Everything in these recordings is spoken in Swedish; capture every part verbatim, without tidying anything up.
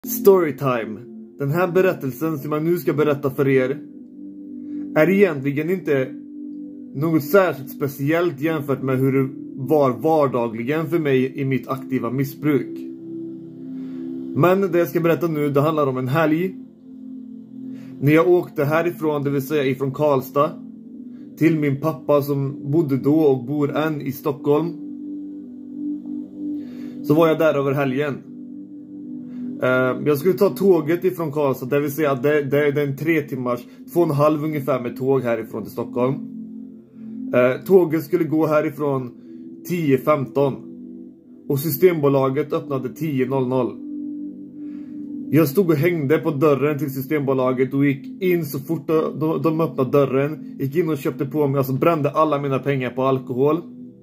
Storytime. Den här berättelsen som jag nu ska berätta för er är egentligen inte något särskilt speciellt jämfört med hur det var vardagligen för mig i mitt aktiva missbruk. Men det jag ska berätta nu, det handlar om en helg när jag åkte härifrån, det vill säga ifrån Karlstad, till min pappa som bodde då och bor än i Stockholm. Så var jag där över helgen. Uh, jag skulle ta tåget ifrån Karlstad, det vill säga det, det, det är en tre timmars, två och en halv ungefär med tåg härifrån till Stockholm. Uh, tåget skulle gå härifrån tio femton och Systembolaget öppnade tio noll noll. Jag stod och hängde på dörren till Systembolaget och gick in så fort de, de öppnade dörren. Gick in och köpte på mig, alltså brände alla mina pengar på alkohol.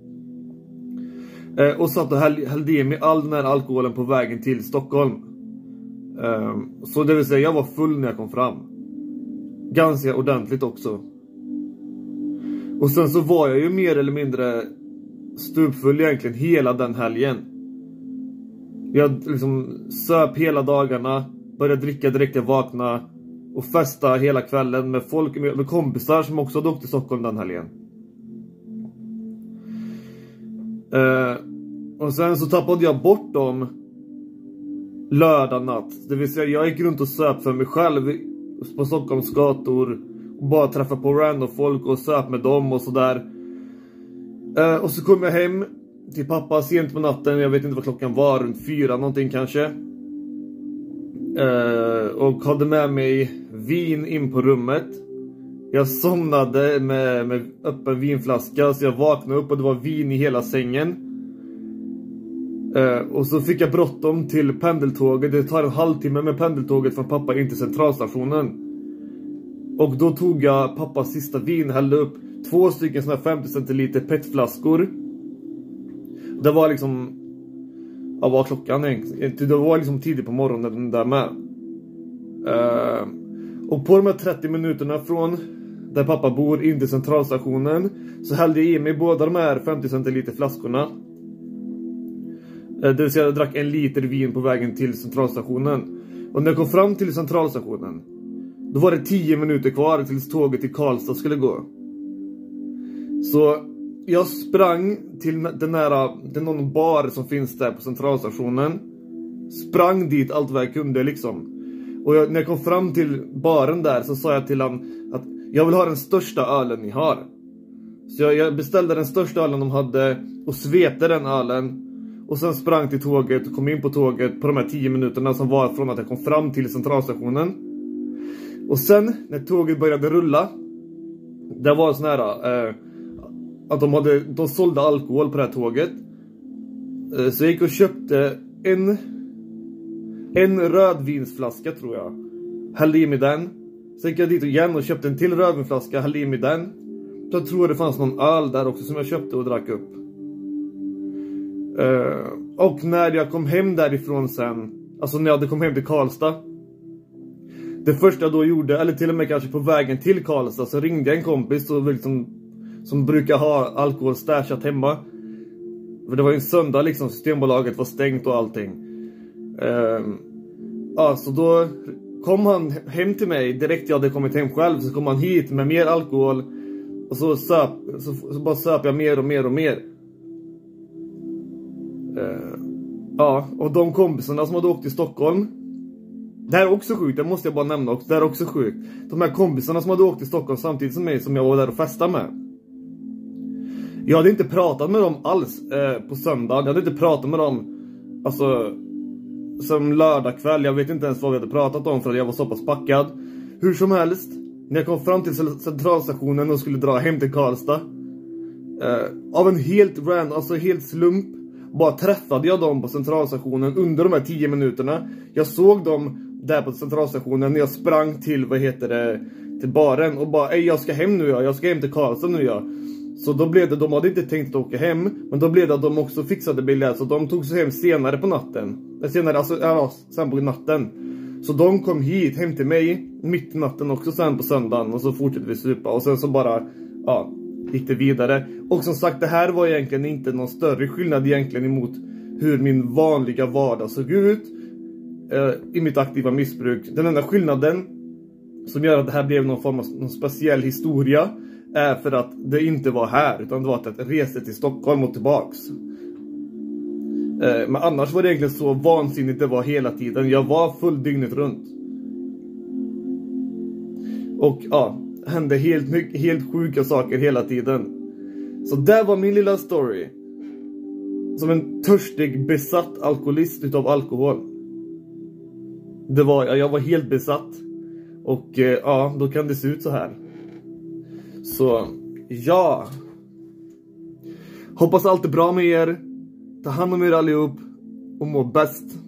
Uh, och satt och hällde i mig all den här alkoholen på vägen till Stockholm. Um, så det vill säga jag var full när jag kom fram. Ganska ordentligt också. Och sen så var jag ju mer eller mindre stupfull egentligen hela den helgen. Jag liksom söp hela dagarna, började dricka direkt jag vaknade och festa hela kvällen med folk, med kompisar som också hade åkt till Stockholm den helgen. uh, Och sen så tappade jag bort dem lördag natt. Det vill säga jag gick runt och söp för mig själv på Stockholms gator och bara träffade på random folk och söp med dem och sådär. Uh, och så kom jag hem till pappa sent på natten. Jag vet inte vad klockan var, runt fyra någonting kanske. Uh, och hade med mig vin in på rummet. Jag somnade med, med öppen vinflaska, så jag vaknade upp och det var vin i hela sängen. Uh, och så fick jag bråttom till pendeltåget. Det tar en halvtimme med pendeltåget från pappa in till centralstationen. Och då tog jag pappas sista vin, hällde upp två stycken såna här femtio centiliter petflaskor. Det var liksom, ja, vad var klockan egentligen? Det var liksom tidigt på morgonen där med. Uh, och på de här trettio minuterna från där pappa bor in till centralstationen så hällde jag i mig båda de här femtio centiliter flaskorna. Det vill säga jag drack en liter vin på vägen till centralstationen. Och när jag kom fram till centralstationen, då var det tio minuter kvar tills tåget till Karlstad skulle gå. Så jag sprang till den nära, det är någon bar som finns där på centralstationen. Sprang dit allt vad jag kunde liksom. Och jag, när jag kom fram till baren där så sa jag till han att jag vill ha den största ölen ni har. Så jag, jag beställde den största ölen de hade och svepte den ölen. Och sen sprang till tåget och kom in på tåget på de här tio minuterna som var från att jag kom fram till centralstationen. Och sen när tåget började rulla, det var sån här eh, att de, hade, de sålde alkohol på det här tåget. Eh, så jag gick och köpte en, en rödvinsflaska tror jag. Hällde i mig den. Sen gick jag dit igen och köpte en till rödvinsflaska, hällde i mig den. Jag tror det fanns någon öl där också som jag köpte och drack upp. Uh, och när jag kom hem därifrån sen, alltså när jag hade kommit hem till Karlstad, det första jag då gjorde, eller till och med kanske på vägen till Karlstad, så ringde jag en kompis som, liksom, som brukar ha alkohol stashat hemma. För det var ju en söndag liksom, Systembolaget var stängt och allting. uh, Ja, så då kom han hem till mig direkt jag hade kommit hem själv. Så kom han hit med mer alkohol. Och så söp, så, så bara söp jag mer och mer och mer. Uh, ja, och de kompisarna som hade åkt till Stockholm, det här är också sjukt, det måste jag bara nämna också. Det här är också sjukt. De här kompisarna som hade åkt till Stockholm samtidigt som mig, som jag var där och festade med, jag hade inte pratat med dem alls uh, på söndag. Jag hade inte pratat med dem alltså som lördag kväll. Jag vet inte ens vad vi hade pratat om för att jag var så pass packad. Hur som helst, när jag kom fram till centralstationen och skulle dra hem till Karlstad, uh, av en helt random, alltså helt slump, bara träffade jag dem på centralstationen under de här tio minuterna. Jag såg dem där på centralstationen när jag sprang till, vad heter det, till baren och bara, ej jag ska hem nu ja, jag ska hem till Karlstad nu ja. Så då blev det, de hade inte tänkt att åka hem, men då blev det att de också fixade biljett, så de tog sig hem senare på natten. Senare, alltså, ja, sen på natten. Så de kom hit, hem till mig, mitt i natten också sen på söndagen, och så fortsatte vi supa, och sen så bara, ja, gick det vidare. Och som sagt, det här var egentligen inte någon större skillnad egentligen emot hur min vanliga vardag såg ut. i mitt aktiva missbruk. Den enda skillnaden som gör att det här blev någon form av någon speciell historia är för att det inte var här, utan det var att jag reste till Stockholm och tillbaks. Men annars var det egentligen så vansinnigt det var hela tiden. Jag var full dygnet runt. Och ja, hände helt, mycket, helt sjuka saker hela tiden. Så där var min lilla story. Som en törstig, besatt alkoholist utav alkohol. Det var, ja, jag var helt besatt. Och eh, ja, då kan det se ut så här. Så, ja. Hoppas allt är bra med er. Ta hand om er allihop. Och må bäst.